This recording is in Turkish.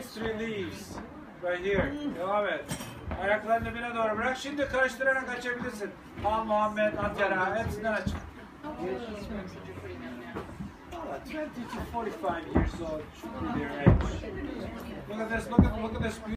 three leaves. Right here. Devam et. Ayaklarını bire doğru bırak. Şimdi karıştırarak açabilirsin. Al Muhammed, Antera, hepsinden aç. 20 to 45 years old should be their age. Look at this, look at this.